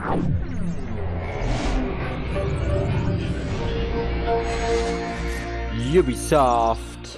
Ubisoft.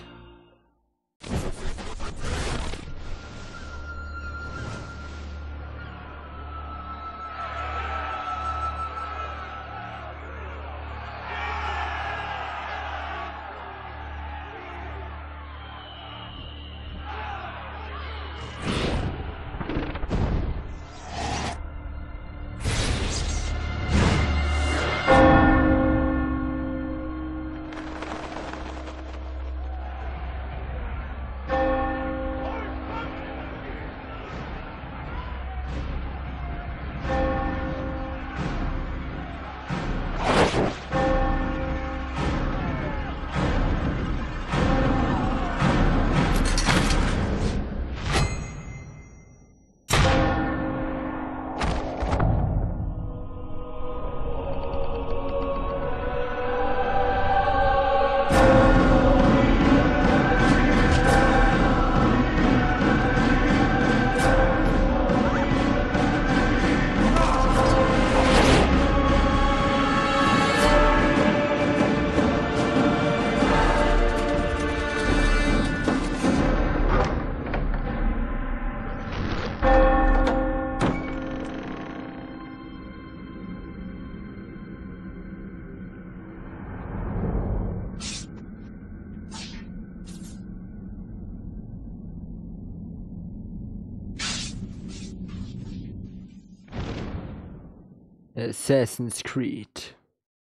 Assassin's Creed.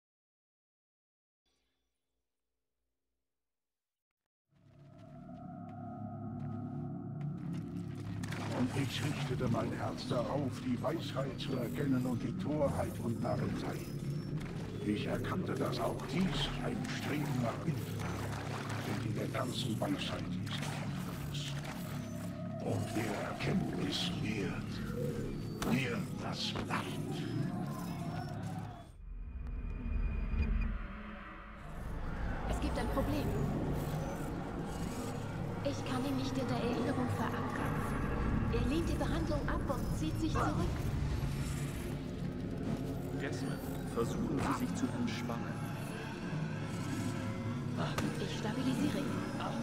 Und ich richtete mein Herz darauf, die Weisheit zu erkennen und die Torheit und Narrentei. Ich erkannte, dass auch dies ein Streben nach Hilfe und in der ganzen Weisheit ist Kenntnis. Und wer Erkenntnis lehrt das Land. Es gibt ein Problem. Ich kann ihn nicht in der Erinnerung verankern. Er lehnt die Behandlung ab und zieht sich zurück. Desmond, versuchen Sie sich zu entspannen. Ich stabilisiere ihn.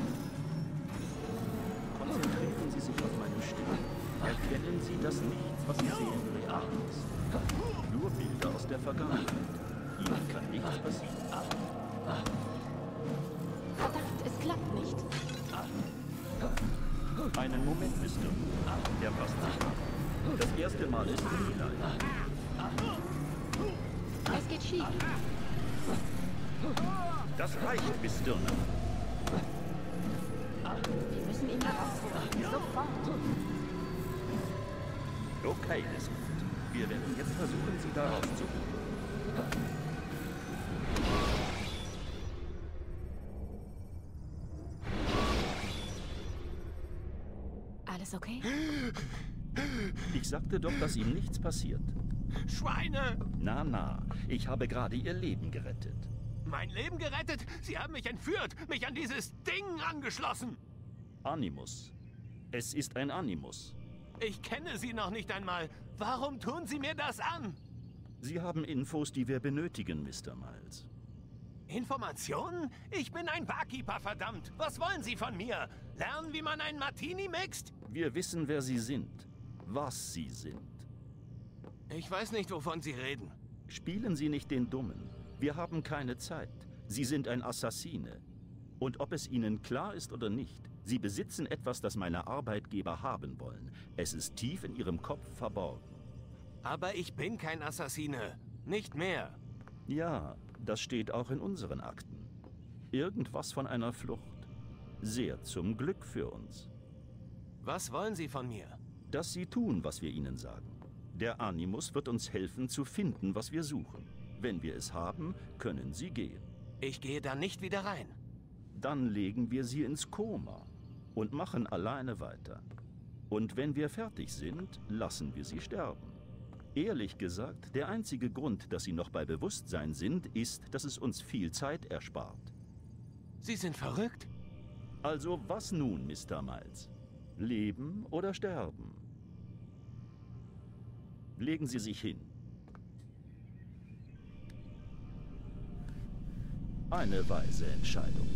Konzentrieren Sie sich auf meine Stimme. Erkennen Sie, dass nichts, was Sie sehen, real ist. Nur Bilder aus der Vergangenheit. Ihnen kann nichts passieren. Verdammt, es klappt nicht. Einen Moment, Mister. Der passt nicht. Das erste Mal ist nie leicht. Es geht schief. Das reicht, Miss Stirner. Wir müssen ihn herausholen. Sofort. Okay, Desmond. Wir werden jetzt versuchen, Sie da rauszuholen. Alles okay? Ich sagte doch, dass ihm nichts passiert. Schweine! Na, ich habe gerade Ihr Leben gerettet. Mein Leben gerettet? Sie haben mich entführt, mich an dieses Ding angeschlossen! Animus. Es ist ein Animus. Ich kenne Sie noch nicht einmal. Warum tun Sie mir das an? Sie haben Infos, die wir benötigen, Mr. Miles. Informationen? Ich bin ein Barkeeper, verdammt! Was wollen Sie von mir? Lernen, wie man einen Martini mixt? Wir wissen, wer Sie sind. Was Sie sind. Ich weiß nicht, wovon Sie reden. Spielen Sie nicht den Dummen. Wir haben keine Zeit. Sie sind ein Assassine. Und ob es Ihnen klar ist oder nicht, Sie besitzen etwas, das meine Arbeitgeber haben wollen. Es ist tief in Ihrem Kopf verborgen. Aber ich bin kein Assassine. Nicht mehr. Ja, das steht auch in unseren Akten. Irgendwas von einer Flucht. Sehr zum Glück für uns. Was wollen Sie von mir? Dass Sie tun, was wir Ihnen sagen. Der Animus wird uns helfen, zu finden, was wir suchen. Wenn wir es haben, können Sie gehen. Ich gehe da nicht wieder rein. Dann legen wir Sie ins Koma und machen alleine weiter. Und wenn wir fertig sind, lassen wir Sie sterben. Ehrlich gesagt, der einzige Grund, dass Sie noch bei Bewusstsein sind, ist, dass es uns viel Zeit erspart. Sie sind verrückt? Also was nun, Mr. Miles? Leben oder sterben? Legen Sie sich hin. Eine weise Entscheidung.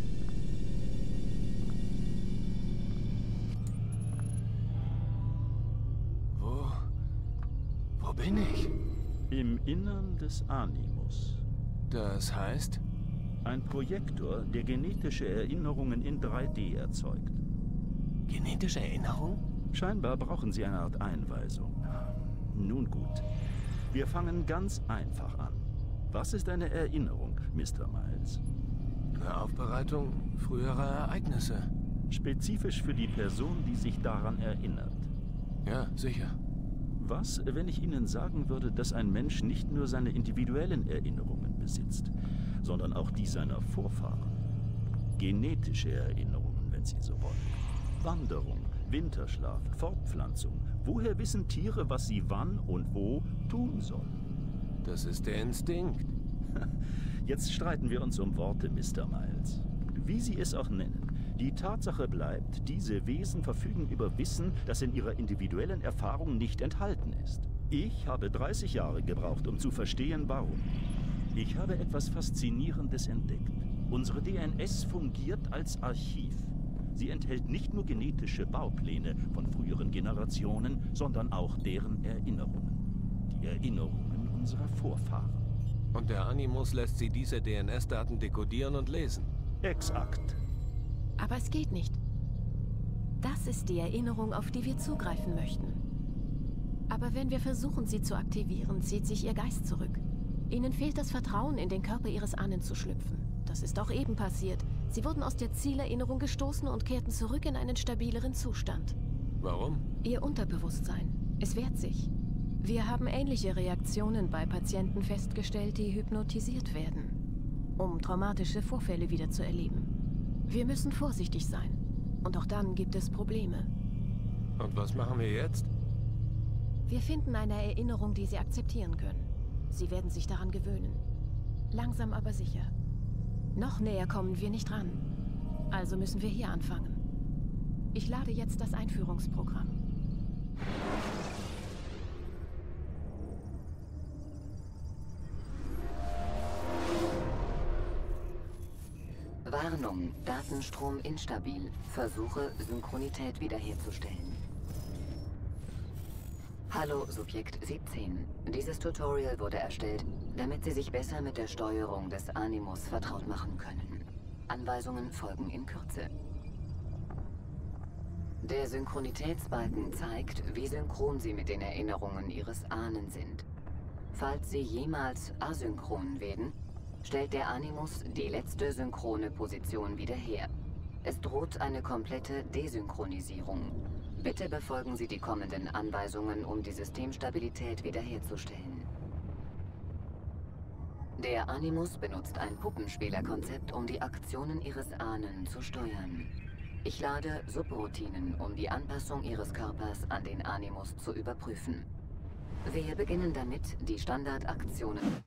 Wo bin ich? Im Innern des Animus. Das heißt? Ein Projektor, der genetische Erinnerungen in 3D erzeugt. Genetische Erinnerung? Scheinbar brauchen Sie eine Art Einweisung. Nun gut. Wir fangen ganz einfach an. Was ist eine Erinnerung, Mr. Miles? Eine Aufbereitung früherer Ereignisse. Spezifisch für die Person, die sich daran erinnert. Ja, sicher. Was, wenn ich Ihnen sagen würde, dass ein Mensch nicht nur seine individuellen Erinnerungen besitzt, sondern auch die seiner Vorfahren? Genetische Erinnerungen, wenn Sie so wollen. Wanderung, Winterschlaf, Fortpflanzung. Woher wissen Tiere, was sie wann und wo tun sollen? Das ist der Instinkt. Jetzt streiten wir uns um Worte, Mr. Miles. Wie Sie es auch nennen, die Tatsache bleibt, diese Wesen verfügen über Wissen, das in ihrer individuellen Erfahrung nicht enthalten ist. Ich habe 30 Jahre gebraucht, um zu verstehen, warum. Ich habe etwas Faszinierendes entdeckt. Unsere DNS fungiert als Archiv. Sie enthält nicht nur genetische Baupläne von früheren Generationen, sondern auch deren Erinnerungen. Die Erinnerungen unserer Vorfahren. Und der Animus lässt sie diese DNS-Daten dekodieren und lesen. Exakt. Aber es geht nicht. Das ist die Erinnerung, auf die wir zugreifen möchten. Aber wenn wir versuchen, sie zu aktivieren, zieht sich ihr Geist zurück. Ihnen fehlt das Vertrauen, in den Körper ihres Ahnen zu schlüpfen. Das ist auch eben passiert. Sie wurden aus der Zielerinnerung gestoßen und kehrten zurück in einen stabileren Zustand. Warum? Ihr Unterbewusstsein. Es wehrt sich. Wir haben ähnliche Reaktionen bei Patienten festgestellt, die hypnotisiert werden, um traumatische Vorfälle wieder zu erleben. Wir müssen vorsichtig sein. Und auch dann gibt es Probleme. Und was machen wir jetzt? Wir finden eine Erinnerung, die Sie akzeptieren können. Sie werden sich daran gewöhnen. Langsam aber sicher. Noch näher kommen wir nicht ran. Also müssen wir hier anfangen. Ich lade jetzt das Einführungsprogramm. Warnung, Datenstrom instabil. Versuche, Synchronität wiederherzustellen. Hallo, Subjekt 17. Dieses Tutorial wurde erstellt, damit Sie sich besser mit der Steuerung des Animus vertraut machen können. Anweisungen folgen in Kürze. Der Synchronitätsbalken zeigt, wie synchron Sie mit den Erinnerungen Ihres Ahnen sind. Falls Sie jemals asynchron werden, stellt der Animus die letzte synchrone Position wieder her. Es droht eine komplette Desynchronisierung. Bitte befolgen Sie die kommenden Anweisungen, um die Systemstabilität wiederherzustellen. Der Animus benutzt ein Puppenspielerkonzept, um die Aktionen Ihres Ahnen zu steuern. Ich lade Subroutinen, um die Anpassung Ihres Körpers an den Animus zu überprüfen. Wir beginnen damit, die Standardaktionen.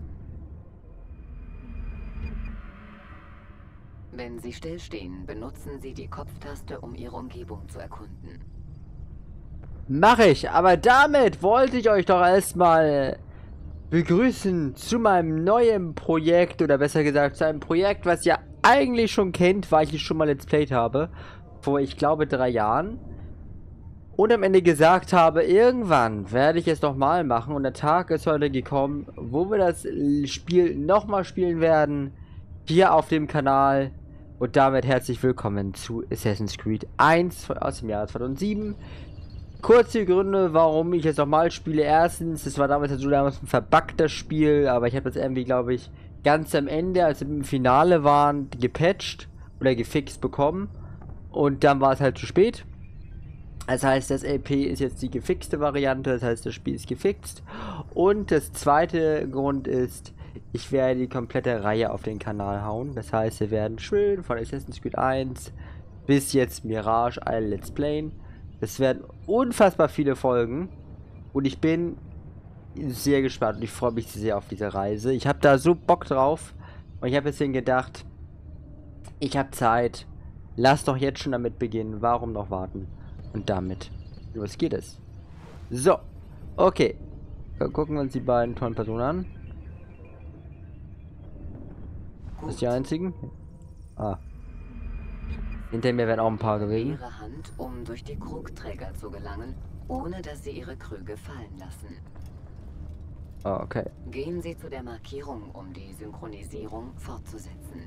Wenn Sie stillstehen, benutzen Sie die Kopftaste, um Ihre Umgebung zu erkunden. Mache ich, aber damit wollte ich euch doch erstmal begrüßen zu meinem neuen Projekt, oder besser gesagt zu einem Projekt, was ihr eigentlich schon kennt, weil ich es schon mal Let's Played habe, vor ich glaube 3 Jahren. Und am Ende gesagt habe, irgendwann werde ich es nochmal machen, und der Tag ist heute gekommen, wo wir das Spiel nochmal spielen werden, hier auf dem Kanal. Und damit herzlich willkommen zu Assassin's Creed 1 aus dem Jahr 2007. Kurze Gründe, warum ich es nochmal spiele. Erstens, es war damals ein verbuggtes Spiel, aber ich habe das irgendwie, glaube ich, ganz am Ende, als wir im Finale waren, gepatcht oder gefixt bekommen. Und dann war es halt zu spät. Das heißt, das LP ist jetzt die gefixte Variante, das heißt, das Spiel ist gefixt. Und das zweite Grund ist, ich werde die komplette Reihe auf den Kanal hauen. Das heißt, wir werden schön von Assassin's Creed 1 bis jetzt Mirage alle Let's Playen. Es werden unfassbar viele Folgen. Und ich bin sehr gespannt und ich freue mich sehr auf diese Reise. Ich habe da so Bock drauf. Und ich habe deswegen gedacht, ich habe Zeit. Lass doch jetzt schon damit beginnen. Warum noch warten? Und damit, los geht es. So, okay. Dann gucken wir uns die beiden tollen Personen an. Das die einzigen? Ah. Hinter mir werden auch ein paar gewesen. Ihre Hand, um durch die Krugträger zu gelangen, ohne dass sie ihre Krüge fallen lassen. Ah, okay. Gehen Sie zu der Markierung, um die Synchronisierung fortzusetzen.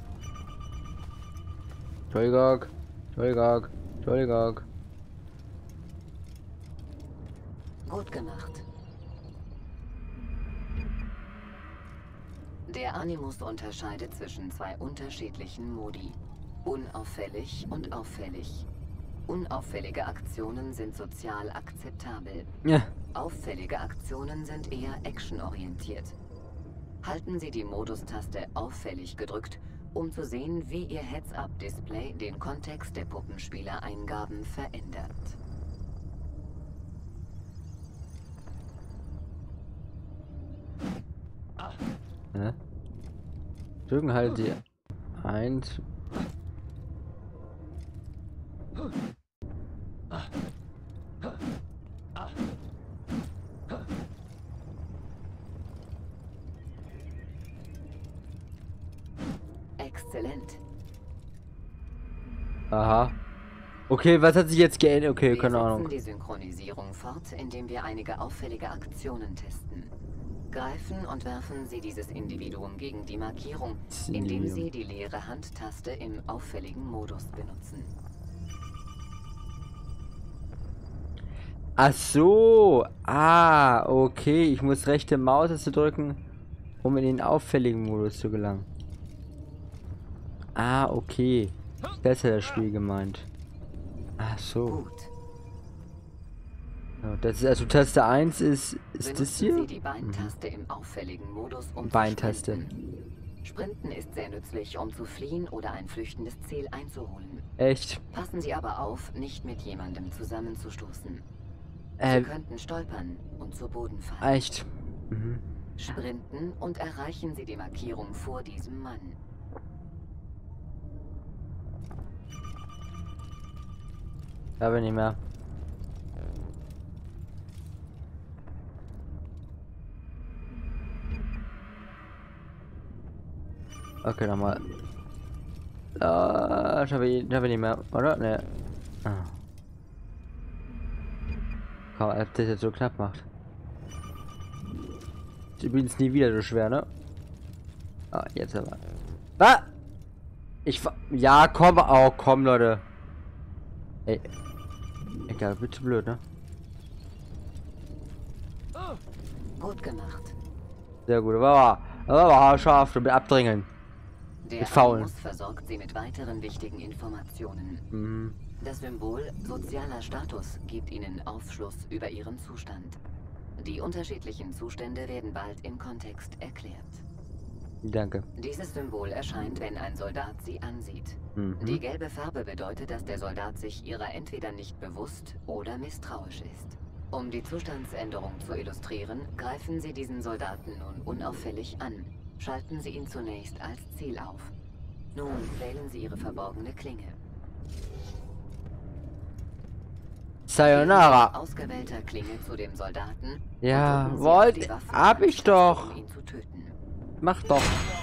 Entschuldigung. Entschuldigung. Entschuldigung. Gut gemacht. Der Animus unterscheidet zwischen zwei unterschiedlichen Modi. Unauffällig und auffällig. Unauffällige Aktionen sind sozial akzeptabel. Ja. Auffällige Aktionen sind eher actionorientiert. Halten Sie die Modustaste auffällig gedrückt, um zu sehen, wie Ihr Heads-Up-Display den Kontext der Puppenspieler-Eingaben verändert. Ne? Drücken halt die 1. Exzellent. Aha. Okay, was hat sich jetzt geändert? Okay, Wir keine setzen Ahnung. die Synchronisierung fort, indem wir einige auffällige Aktionen testen. Greifen und werfen Sie dieses Individuum gegen die Markierung, indem Sie die leere Handtaste im auffälligen Modus benutzen. Ach so. Ah, okay. Ich muss rechte Maustaste drücken, um in den auffälligen Modus zu gelangen. Ah, okay. Besser das Spiel gemeint. Ach so. Gut. Ja, das ist also Taste 1 ist das Benutzen hier? Sie die Beintaste im auffälligen Modus, um Beintaste. zu sprinten. Sprinten ist sehr nützlich, um zu fliehen oder ein flüchtendes Ziel einzuholen. Echt? Passen Sie aber auf, nicht mit jemandem zusammenzustoßen. Sie könnten stolpern und zu Boden fallen. Echt? Mhm. Sprinten und erreichen Sie die Markierung vor diesem Mann. Da bin ich mehr. Okay, nochmal. Schaffe ich nicht mehr, oder? Ne. Ah. Kaum, als das jetzt so knapp macht. Ist übrigens nie wieder so schwer, ne? Ah, jetzt aber. Was? Ja, komm, oh, komm, Leute. Ey. Egal, bitte blöd, ne? Gut gemacht. Sehr gut, aber scharf, mit abdrängeln. Der Mit Faulen. Animus versorgt Sie mit weiteren wichtigen Informationen. Mhm. Das Symbol sozialer Status gibt Ihnen Aufschluss über Ihren Zustand. Die unterschiedlichen Zustände werden bald im Kontext erklärt. Danke. Dieses Symbol erscheint, wenn ein Soldat Sie ansieht. Mhm. Die gelbe Farbe bedeutet, dass der Soldat sich ihrer entweder nicht bewusst oder misstrauisch ist. Um die Zustandsänderung zu illustrieren, greifen Sie diesen Soldaten nun unauffällig an. Schalten Sie ihn zunächst als Ziel auf. Nun wählen Sie Ihre verborgene Klinge. Sayonara. Mit ausgewählter Klinge zu dem Soldaten. Ja, und drücken Sie auf die wollt. Waffe Hab ich doch. um ihn zu töten. Mach doch.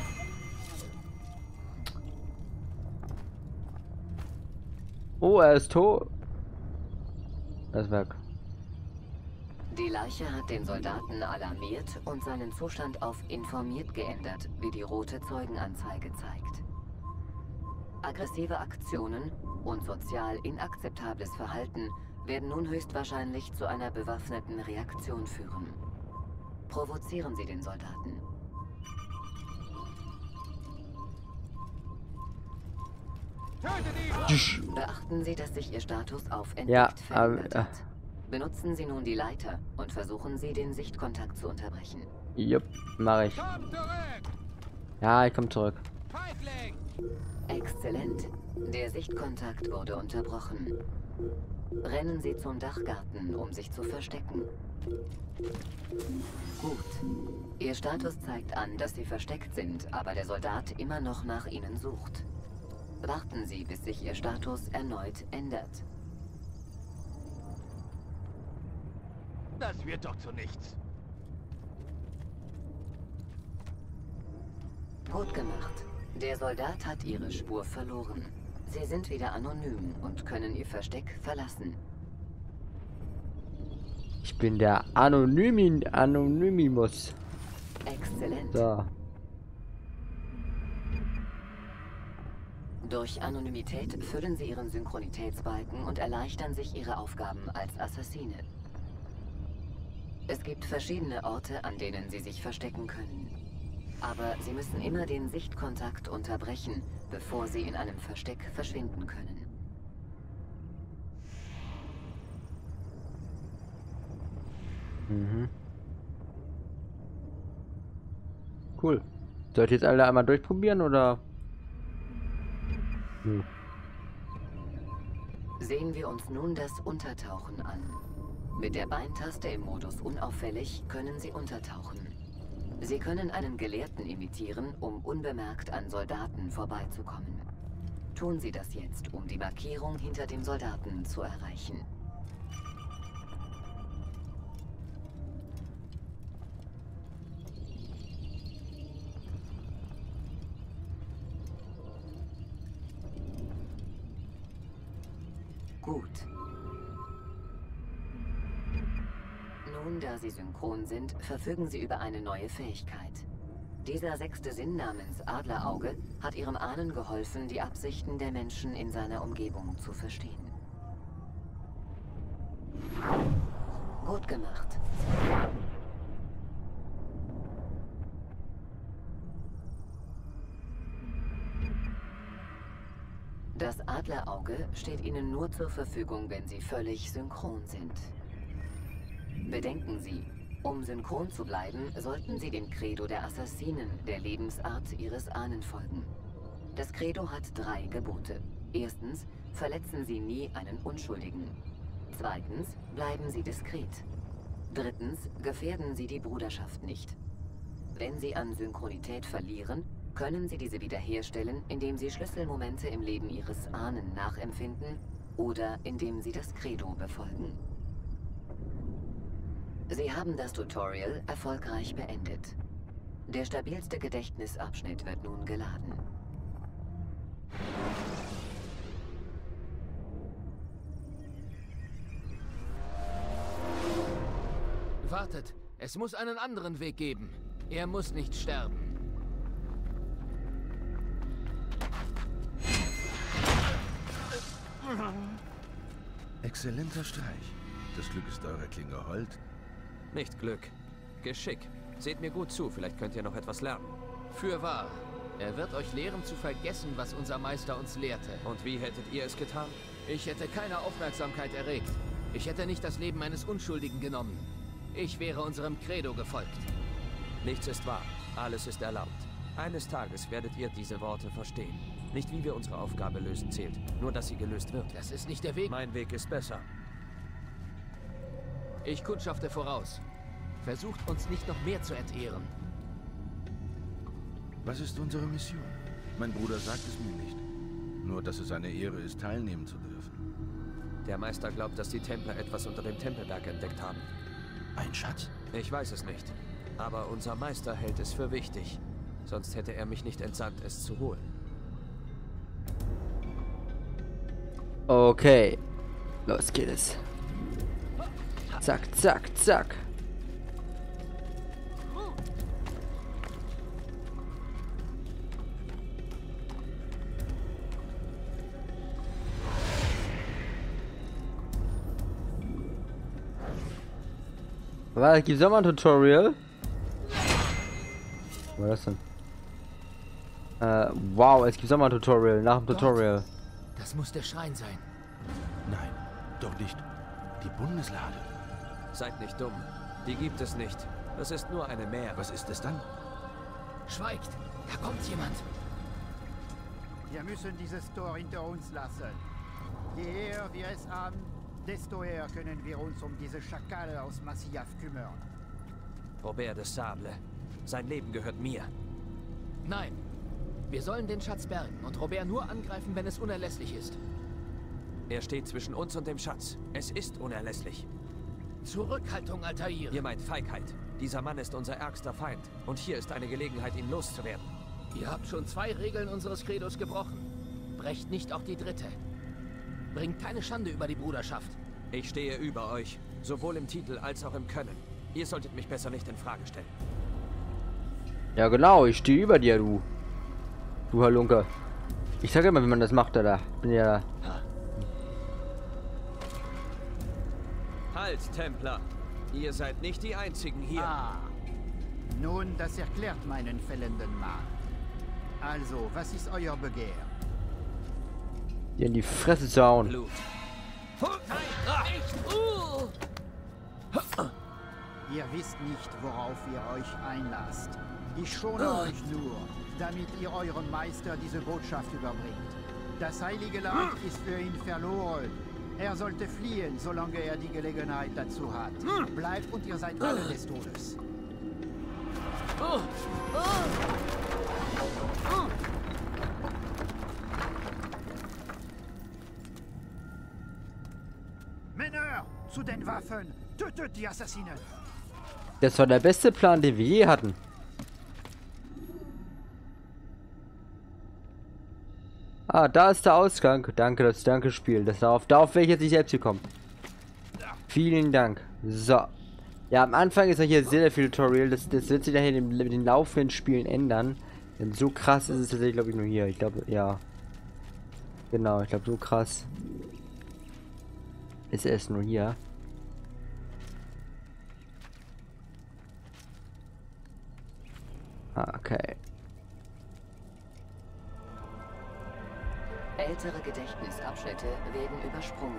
Oh, er ist tot. Er ist weg. Die Leiche hat den Soldaten alarmiert und seinen Zustand auf informiert geändert, wie die rote Zeugenanzeige zeigt. Aggressive Aktionen und sozial inakzeptables Verhalten werden nun höchstwahrscheinlich zu einer bewaffneten Reaktion führen. Provozieren Sie den Soldaten. Beachten Sie, dass sich Ihr Status auf entdeckt verändert hat. Benutzen Sie nun die Leiter und versuchen Sie, den Sichtkontakt zu unterbrechen. Jupp, mach ich. Ja, ich komm zurück. Exzellent. Der Sichtkontakt wurde unterbrochen. Rennen Sie zum Dachgarten, um sich zu verstecken. Gut. Ihr Status zeigt an, dass Sie versteckt sind, aber der Soldat immer noch nach Ihnen sucht. Warten Sie, bis sich Ihr Status erneut ändert. Das wird doch zu nichts. Gut gemacht. Der Soldat hat ihre Spur verloren. Sie sind wieder anonym und können ihr Versteck verlassen. Ich bin der Anonymimus. Exzellent. So. Durch Anonymität füllen sie ihren Synchronitätsbalken und erleichtern sich ihre Aufgaben als Assassine. Es gibt verschiedene Orte, an denen sie sich verstecken können. Aber sie müssen immer den Sichtkontakt unterbrechen, bevor sie in einem Versteck verschwinden können. Mhm. Cool. Sollt ihr jetzt alle einmal durchprobieren, oder? Hm. Sehen wir uns nun das Untertauchen an. Mit der Beintaste im Modus unauffällig können Sie untertauchen. Sie können einen Gelehrten imitieren, um unbemerkt an Soldaten vorbeizukommen. Tun Sie das jetzt, um die Markierung hinter dem Soldaten zu erreichen. Gut. Nun, da Sie synchron sind, verfügen Sie über eine neue Fähigkeit. Dieser 6. Sinn namens Adlerauge hat Ihrem Ahnen geholfen, die Absichten der Menschen in seiner Umgebung zu verstehen. Gut gemacht. Das Adlerauge steht Ihnen nur zur Verfügung, wenn Sie völlig synchron sind. Bedenken Sie, um synchron zu bleiben, sollten Sie dem Credo der Assassinen, der Lebensart Ihres Ahnen, folgen. Das Credo hat 3 Gebote. Erstens, verletzen Sie nie einen Unschuldigen. Zweitens, bleiben Sie diskret. Drittens, gefährden Sie die Bruderschaft nicht. Wenn Sie an Synchronität verlieren, können Sie diese wiederherstellen, indem Sie Schlüsselmomente im Leben Ihres Ahnen nachempfinden oder indem Sie das Credo befolgen. Sie haben das Tutorial erfolgreich beendet. Der stabilste Gedächtnisabschnitt wird nun geladen. Wartet, es muss einen anderen Weg geben. Er muss nicht sterben. Exzellenter Streich. Das Glück ist eurer Klinge hold. Nicht Glück. Geschick. Seht mir gut zu, vielleicht könnt ihr noch etwas lernen. Fürwahr. Er wird euch lehren zu vergessen, was unser Meister uns lehrte. Und wie hättet ihr es getan? Ich hätte keine Aufmerksamkeit erregt. Ich hätte nicht das Leben eines Unschuldigen genommen. Ich wäre unserem Credo gefolgt. Nichts ist wahr. Alles ist erlaubt. Eines Tages werdet ihr diese Worte verstehen. Nicht wie wir unsere Aufgabe lösen zählt, nur dass sie gelöst wird. Das ist nicht der Weg. Mein Weg ist besser. Ich kundschafte voraus. Versucht uns nicht noch mehr zu entehren. Was ist unsere Mission? Mein Bruder sagt es mir nicht. Nur, dass es eine Ehre ist, teilnehmen zu dürfen. Der Meister glaubt, dass die Templer etwas unter dem Tempelberg entdeckt haben. Ein Schatz? Ich weiß es nicht. Aber unser Meister hält es für wichtig. Sonst hätte er mich nicht entsandt, es zu holen. Okay. Los geht es. Zack, zack, zack. Was? Gibt's auch mal ein Tutorial? Was war das denn? Wow, es gibt auch mal ein Tutorial, nach dem Tutorial. Das muss der Schrein sein. Nein, doch nicht. Die Bundeslade. Seid nicht dumm. Die gibt es nicht. Das ist nur eine Mähre. Was ist es dann? Schweigt! Da kommt jemand! Wir müssen dieses Tor hinter uns lassen. Je eher wir es haben, desto eher können wir uns um diese Schakale aus Masyaf kümmern. Robert de Sable. Sein Leben gehört mir. Nein. Wir sollen den Schatz bergen und Robert nur angreifen, wenn es unerlässlich ist. Er steht zwischen uns und dem Schatz. Es ist unerlässlich. Zurückhaltung, Altair. Ihr meint Feigheit. Dieser Mann ist unser ärgster Feind. Und hier ist eine Gelegenheit, ihn loszuwerden. Ihr habt schon 2 Regeln unseres Credos gebrochen. Brecht nicht auch die 3. Bringt keine Schande über die Bruderschaft. Ich stehe über euch, sowohl im Titel als auch im Können. Ihr solltet mich besser nicht in Frage stellen. Ja genau, ich stehe über dir, du. Du Halunke. Ich sag immer, wie man das macht, Alter. Bin ja... Halt, Templer! Ihr seid nicht die Einzigen hier. Ah. Nun, das erklärt meinen fällenden Mann. Also, was ist euer Begehr? Dir in die Fresse zu hauen. Blut. Ihr wisst nicht, worauf ihr euch einlasst. Ich schone euch nur, damit ihr eurem Meister diese Botschaft überbringt. Das heilige Land ist für ihn verloren. Er sollte fliehen, solange er die Gelegenheit dazu hat. Bleibt und ihr seid alle des Todes. Männer, zu den Waffen! Tötet die Assassinen! Das war der beste Plan, den wir je hatten. Ah, da ist der Ausgang. Danke, danke Spiel. Darauf wäre ich jetzt nicht selbst gekommen. Vielen Dank. So. Ja, am Anfang ist ja hier sehr viel Tutorial. Das wird sich daher mit den laufenden Spielen ändern. Denn so krass ist es tatsächlich, glaube ich, nur hier. Ich glaube, ja. Genau, ich glaube, so krass ist es nur hier. Ah, okay. Ältere Gedächtnisabschnitte werden übersprungen.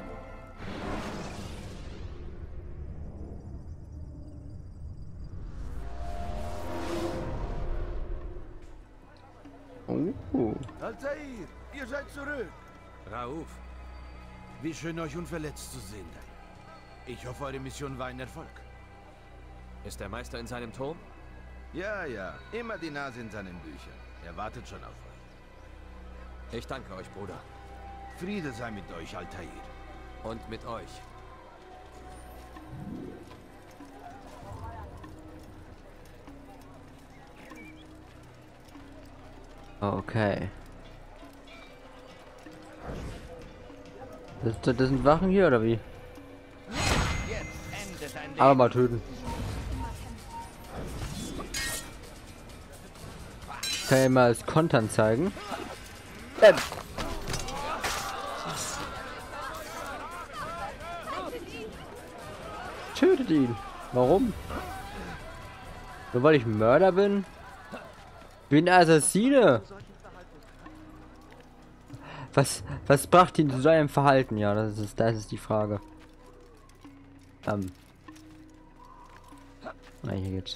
Altair, ihr seid zurück. Rauf, Wie schön, euch unverletzt zu sehen. Ich hoffe, eure Mission war ein Erfolg. ist der Meister in seinem Turm? Ja, ja. Immer die Nase in seinen Büchern. Er wartet schon auf euch. Ich danke euch, Bruder. Friede sei mit euch, Altair. Und mit euch. Okay. Das sind Wachen hier, oder wie? Aber mal töten. Kann ich mal als Kontern zeigen. Tötet ihn. Warum? Nur weil ich Mörder bin? Ich bin Assassine. Was brachte ihn zu seinem Verhalten? Ja, das ist die Frage. Na, hier geht's.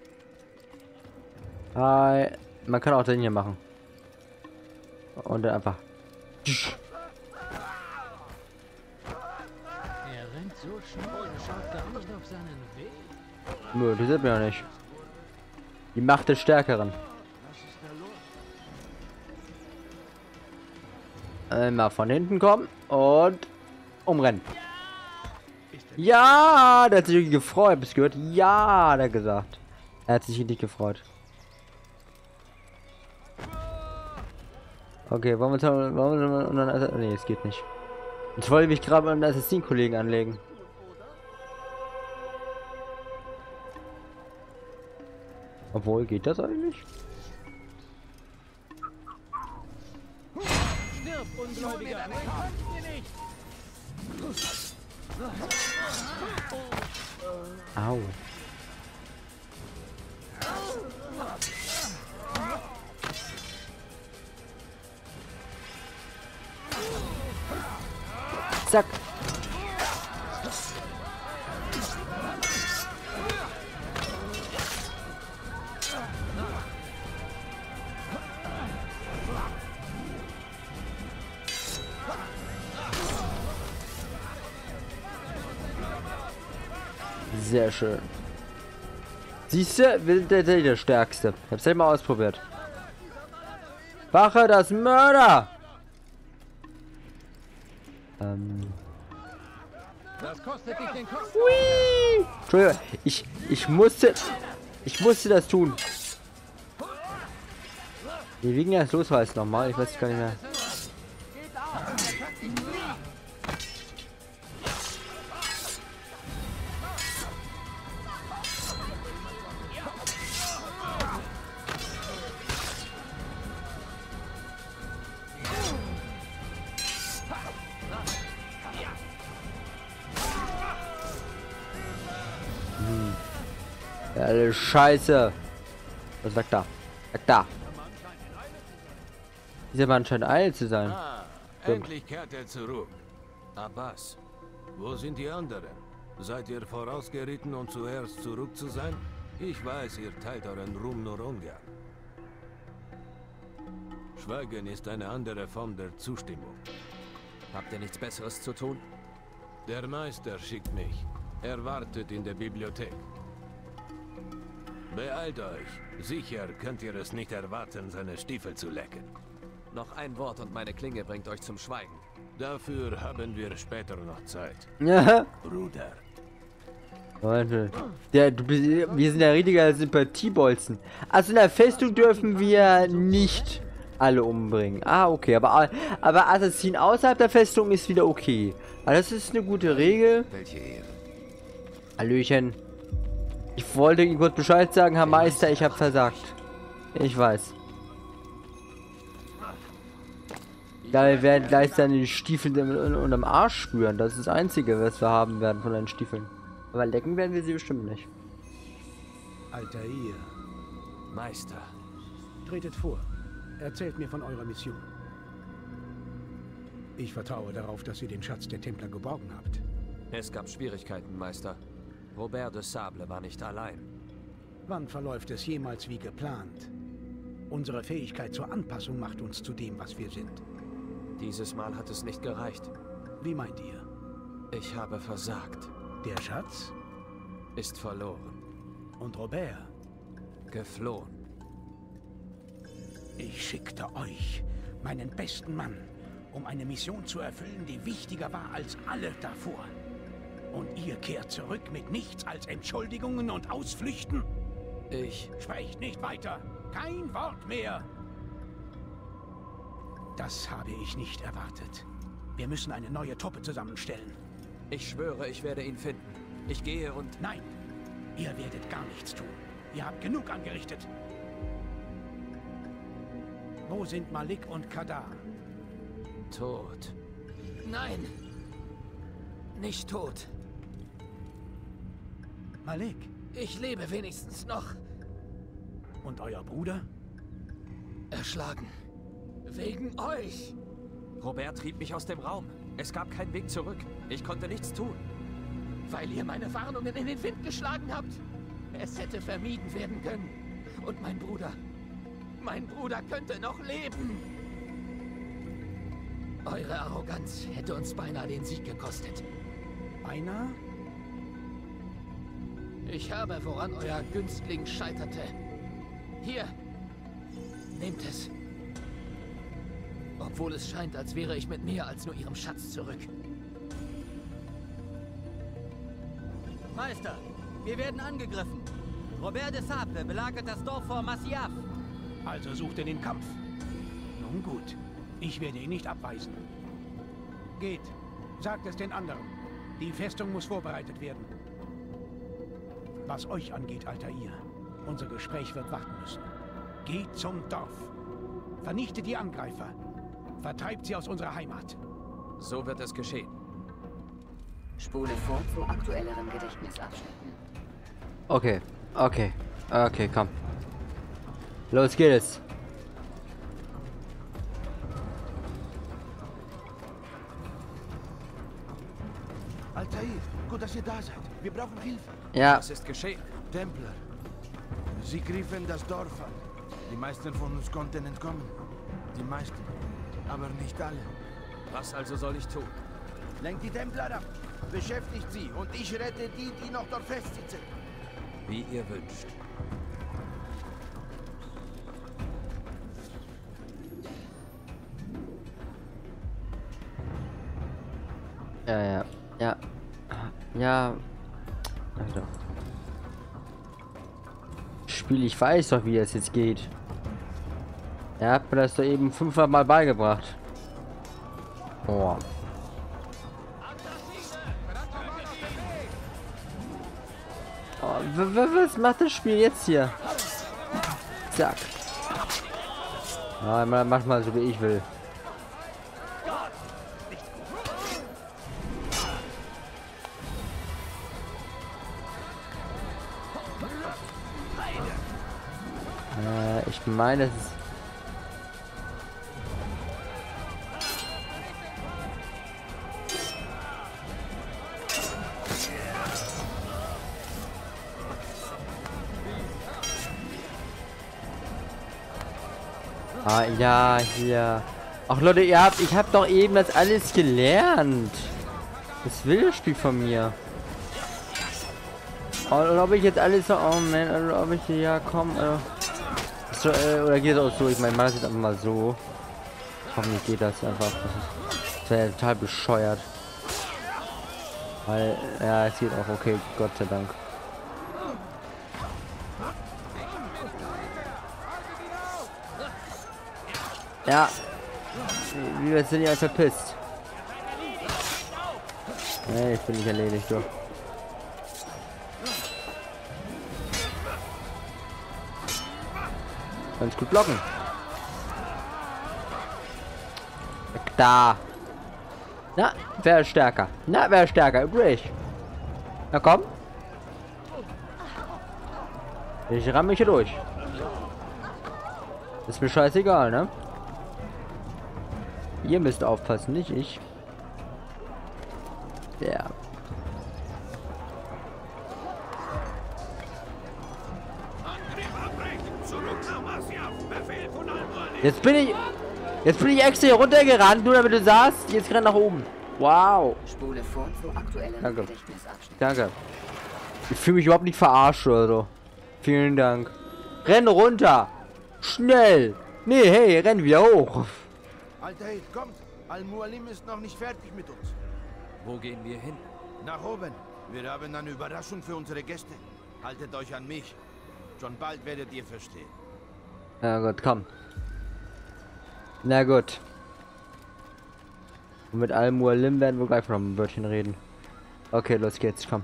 Hi. Man kann auch den hier machen. Und dann einfach. Er rennt so schnell, er schaut gar nicht auf seinen Weg. Nö, die sind mir ja nicht. Die Macht des Stärkeren. Mal von hinten kommen und umrennen. Ja, der hat sich irgendwie gefreut. Bist du gehört? Ja, hat er gesagt. Er hat sich richtig gefreut. Okay, wollen wir nee, es geht nicht. Jetzt wollte ich mich gerade mit einem Assassin-Kollegen anlegen. Obwohl, geht das eigentlich? Stirb, Ungläubiger! Au. Zack. Sehr schön. Siehst du, wir sind der Stärkste. Ich hab's halt mal ausprobiert. Wache das Mörder! Das kostet dich den Kopf. Hui! Entschuldigung, ich musste das tun. Wie ging das los, war es nochmal? Ich weiß gar nicht mehr. Alle Scheiße. Was sagt da? Sagt da. Dieser Mann scheint Eil zu sein. Endlich kehrt er zurück. Abbas, wo sind die anderen? Seid ihr vorausgeritten, um zuerst zurück zu sein? Ich weiß, ihr teilt euren Ruhm nur ungern. Schweigen ist eine andere Form der Zustimmung. Habt ihr nichts Besseres zu tun? Der Meister schickt mich. Er wartet in der Bibliothek. Beeilt euch. Sicher könnt ihr es nicht erwarten, seine Stiefel zu lecken. Noch ein Wort und meine Klinge bringt euch zum Schweigen. Dafür haben wir später noch Zeit. Ja. Bruder. Leute, wir sind ja richtiger Sympathiebolzen. Also in der Festung dürfen wir nicht alle umbringen. Ah, okay. Aber Assassin außerhalb der Festung ist wieder okay. Aber das ist eine gute Regel. Welche Ehre? Hallöchen. Ich wollte Ihnen kurz Bescheid sagen, Herr Meister, ich habe versagt. Ich weiß. Da werden gleich seine Stiefel unterm Arsch spüren. Das ist das Einzige, was wir haben werden von den Stiefeln. Aber lecken werden wir sie bestimmt nicht. Altair. Meister. Tretet vor. Erzählt mir von eurer Mission. Ich vertraue darauf, dass ihr den Schatz der Templer geborgen habt. Es gab Schwierigkeiten, Meister. Robert de Sable war nicht allein. Wann verläuft es jemals wie geplant? Unsere Fähigkeit zur Anpassung macht uns zu dem, was wir sind. Dieses Mal hat es nicht gereicht. Wie meint ihr? Ich habe versagt. Der Schatz? Ist verloren. Und Robert? Geflohen. Ich schickte euch, meinen besten Mann, um eine Mission zu erfüllen, die wichtiger war als alle davor. Und ihr kehrt zurück mit nichts als Entschuldigungen und Ausflüchten? Sprecht nicht weiter. Kein Wort mehr. Das habe ich nicht erwartet. Wir müssen eine neue Truppe zusammenstellen. Ich schwöre, ich werde ihn finden. Ich gehe und... Nein, ihr werdet gar nichts tun. Ihr habt genug angerichtet. Wo sind Malik und Kadar? Tot. Nein! Nicht tot. Malik? Ich lebe wenigstens noch. Und euer Bruder? Erschlagen. Wegen euch. Robert trieb mich aus dem Raum. Es gab keinen Weg zurück. Ich konnte nichts tun. Weil ihr meine Warnungen in den Wind geschlagen habt. Es hätte vermieden werden können. Und mein Bruder könnte noch leben. Eure Arroganz hätte uns beinahe den Sieg gekostet. Beinahe? Ich habe, woran euer Günstling scheiterte. Hier, nehmt es. Obwohl es scheint, als wäre ich mit mehr als nur ihrem Schatz zurück. Meister, wir werden angegriffen. Robert de Sable belagert das Dorf vor Masyaf. Also sucht er den Kampf. Nun gut, ich werde ihn nicht abweisen. Geht, sagt es den anderen. Die Festung muss vorbereitet werden. Was euch angeht, Altair, unser Gespräch wird warten müssen. Geht zum Dorf. Vernichtet die Angreifer. Vertreibt sie aus unserer Heimat. So wird es geschehen. Spule vor zu aktuelleren Gedächtnisabschnitten. Okay, komm. Los geht's. Altair, gut, dass ihr da seid. Wir brauchen Hilfe. Ja. Was ist geschehen? Templer. Sie griffen das Dorf an. Die meisten von uns konnten entkommen. Die meisten. Aber nicht alle. Was also soll ich tun? Lenkt die Templer ab. Beschäftigt sie und ich rette die, die noch dort festsitzen. Wie ihr wünscht. Ja. Also. Spiel, ich weiß doch, wie es jetzt geht. Er hat mir das doch eben 500 Mal beigebracht. Oh. Oh, was macht das Spiel jetzt hier? Zack. Ja, mach mal so wie ich will. Ich meine, es ist... Ah, ja, hier. Ach Leute, ich hab doch eben das alles gelernt. Was will das Spiel von mir? Und ob ich jetzt alles so... Oh man, oder ob ich hier... Ja, komm, so, oder geht es auch so? Ich meine, mach das jetzt einfach mal so. Hoffentlich geht das einfach. Das wäre ja total bescheuert. Weil, ja, es geht auch okay, Gott sei Dank. Ja. Wir sind ja verpisst. Nee, ich bin nicht erledigt, so. Ganz gut blocken. Da. Na, wer ist stärker? Na, wer ist stärker? Übrig. Na komm. Ich ramm mich hier durch. Ist mir scheißegal, ne? Ihr müsst aufpassen, nicht ich. Ja. Jetzt bin ich extra hier runtergerannt, nur damit du sagst, jetzt renn nach oben. Wow. Spule vor zu aktuellen Danke. Gedächtnisabschnitt. Danke. Ich fühle mich überhaupt nicht verarscht oder so. Vielen Dank. Renn runter. Schnell. Nee, hey, renn wieder hoch. Altair, kommt. Al-Mualim ist noch nicht fertig mit uns. Wo gehen wir hin? Nach oben. Wir haben eine Überraschung für unsere Gäste. Haltet euch an mich. Schon bald werdet ihr verstehen. Na gut, komm. Na gut. Und mit Al-Mualim werden wir gleich noch ein Wörtchen reden. Okay, los geht's, komm.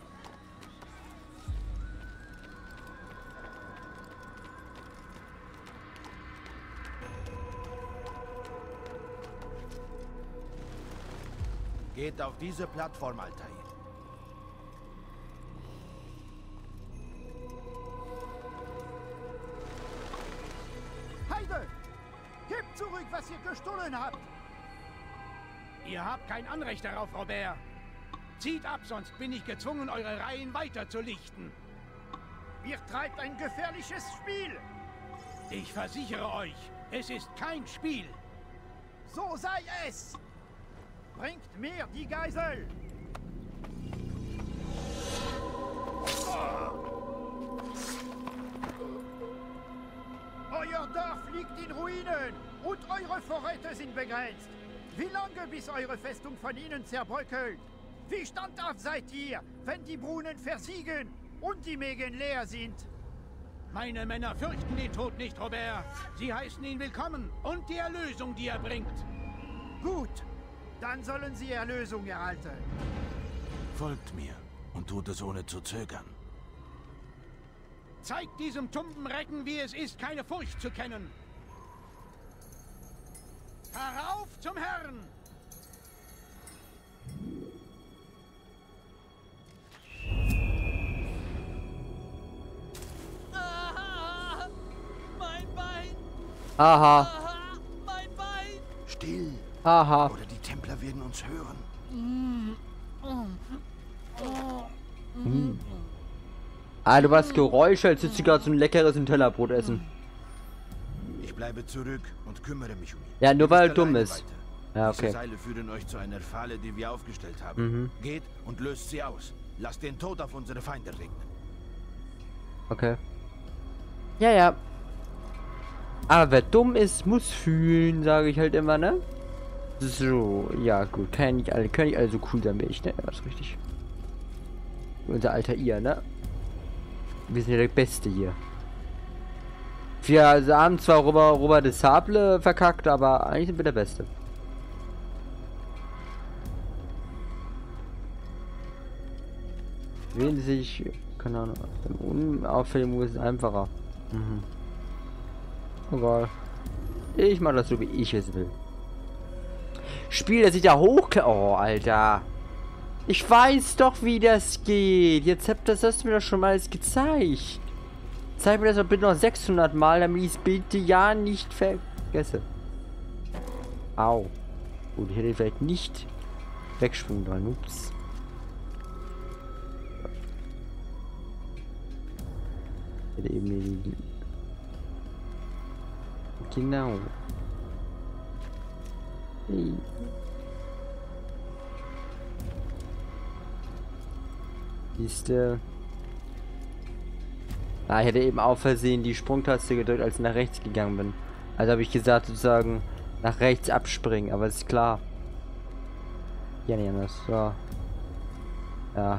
Geht auf diese Plattform, Altair. Heide! Gebt zurück, was ihr gestohlen habt! Ihr habt kein Anrecht darauf, Robert. Zieht ab, sonst bin ich gezwungen, eure Reihen weiter zu lichten. Ihr treibt ein gefährliches Spiel! Ich versichere euch, es ist kein Spiel. So sei es! Bringt mir die Geisel! Euer Dorf liegt in Ruinen und eure Vorräte sind begrenzt. Wie lange, bis eure Festung von ihnen zerbröckelt? Wie standhaft seid ihr, wenn die Brunnen versiegen und die Mägen leer sind? Meine Männer fürchten den Tod nicht, Robert. Sie heißen ihn willkommen und die Erlösung, die er bringt. Gut, dann sollen sie Erlösung erhalten. Folgt mir und tut es ohne zu zögern. Zeigt diesem tumben Recken, wie es ist, keine Furcht zu kennen. Herauf zum Herrn! Aha, mein Bein! Aha. Aha, mein Bein! Still! Aha. Oder die Templer werden uns hören. Ah, du hast Geräusche, als würdest du gerade so ein leckeres Tellerbrot essen. Ich bleibe zurück und kümmere mich um ihn. Ja, nur weil er dumm alleine ist. weiter. Ja, Diese okay. Seile führen euch zu einer Falle, die wir aufgestellt haben. Mhm. Geht und löst sie aus. Lasst den Tod auf unsere Feinde regnen. Okay. Ja, ja. Aber wer dumm ist, muss fühlen, sage ich halt immer, ne? So, ja gut. Können nicht alle so cool sein wie ich, ne? Ja, das ist richtig. Unser alter ihr, ne? Wir sind ja der Beste hier. Wir haben zwar Robert de Sable verkackt, aber eigentlich sind wir der Beste. Wen sich, keine Ahnung, unauffälligen Move ist einfacher. Mhm. Egal. Ich mache das so, wie ich es will. Spiel, das sieht ja hoch. Oh, Alter. Ich weiß doch, wie das geht. Jetzt hast du mir doch schon mal alles gezeigt. Zeig mir das doch bitte noch 600 Mal, damit ich es bitte ja nicht vergesse. Au. Gut, ich hätte vielleicht nicht wegschwungen dran. Ups. Ich hätte eben die... Genau. Hey. Siehste. Ah, ich hätte eben auf Versehen die Sprungtaste gedrückt, als ich nach rechts gegangen bin. Also habe ich gesagt, sozusagen nach rechts abspringen, aber ist klar. Ja, nicht anders. So. Ja.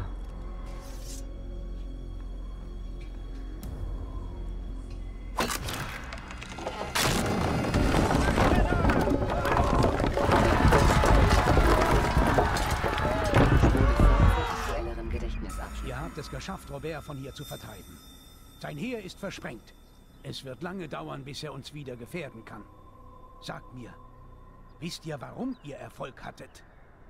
Ihr habt es geschafft, Robert von hier zu vertreiben. Sein Heer ist versprengt. Es wird lange dauern, bis er uns wieder gefährden kann. Sagt mir, wisst ihr, warum ihr Erfolg hattet?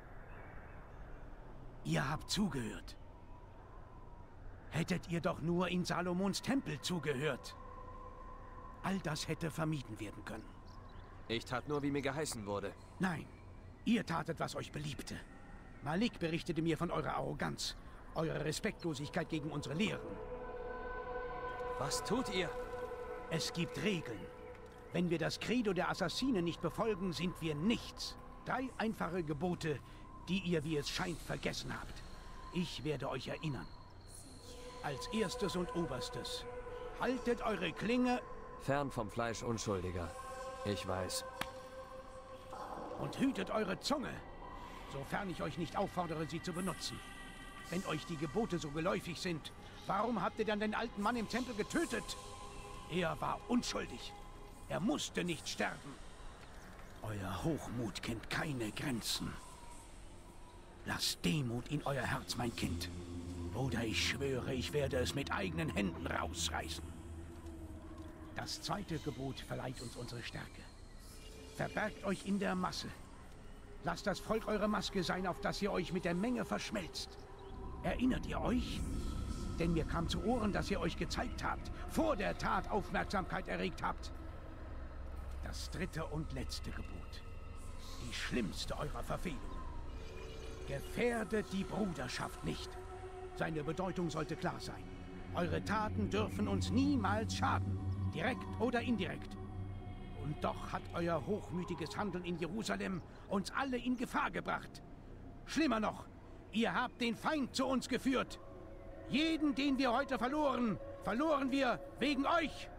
Ihr habt zugehört. Hättet ihr doch nur in Salomons Tempel zugehört. All das hätte vermieden werden können. Ich tat nur, wie mir geheißen wurde. Nein, ihr tatet, was euch beliebte. Malik berichtete mir von eurer Arroganz, eurer Respektlosigkeit gegen unsere Lehren. Was tut ihr? Es gibt Regeln. Wenn wir das Credo der Assassinen nicht befolgen, sind wir nichts. 3 einfache Gebote, die ihr, wie es scheint, vergessen habt. Ich werde euch erinnern. Als erstes und oberstes, haltet eure Klinge fern vom Fleisch Unschuldiger. Ich weiß. Und hütet eure Zunge, sofern ich euch nicht auffordere, sie zu benutzen. Wenn euch die Gebote so geläufig sind, warum habt ihr dann den alten Mann im Tempel getötet? Er war unschuldig. Er musste nicht sterben. Euer Hochmut kennt keine Grenzen. Lasst Demut in euer Herz, mein Kind. Oder ich schwöre, ich werde es mit eigenen Händen rausreißen. Das 2. Gebot verleiht uns unsere Stärke. Verbergt euch in der Masse. Lasst das Volk eure Maske sein, auf dass ihr euch mit der Menge verschmelzt. Erinnert ihr euch? Denn mir kam zu Ohren, dass ihr euch gezeigt habt, vor der Tat Aufmerksamkeit erregt habt. Das 3. und letzte Gebot. Die schlimmste eurer Verfehlungen. Gefährdet die Bruderschaft nicht. Seine Bedeutung sollte klar sein. Eure Taten dürfen uns niemals schaden, direkt oder indirekt. Und doch hat euer hochmütiges Handeln in Jerusalem uns alle in Gefahr gebracht. Schlimmer noch, ihr habt den Feind zu uns geführt. Jeden, den wir heute verloren, verloren wir wegen euch.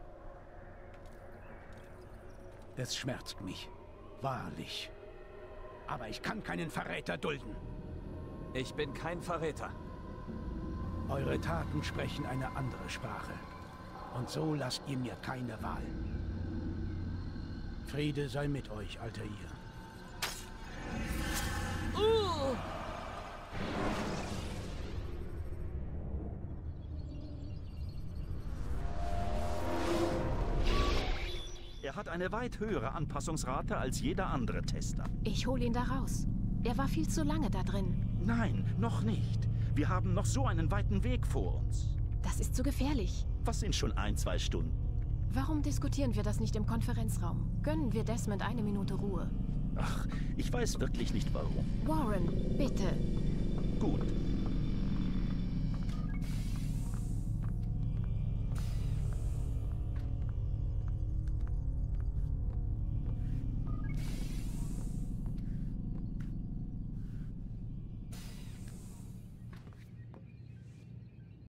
Es schmerzt mich, wahrlich. Aber ich kann keinen Verräter dulden. Ich bin kein Verräter. Eure Taten sprechen eine andere Sprache. Und so lasst ihr mir keine Wahl. Friede sei mit euch, Altair. Er hat eine weit höhere Anpassungsrate als jeder andere Tester. Ich hole ihn da raus. Er war viel zu lange da drin. Nein, noch nicht. Wir haben noch so einen weiten Weg vor uns. Das ist zu gefährlich. Was sind schon 1-2 Stunden? Warum diskutieren wir das nicht im Konferenzraum? Gönnen wir Desmond eine Minute Ruhe. Ach, ich weiß wirklich nicht warum. Warren, bitte. Gut.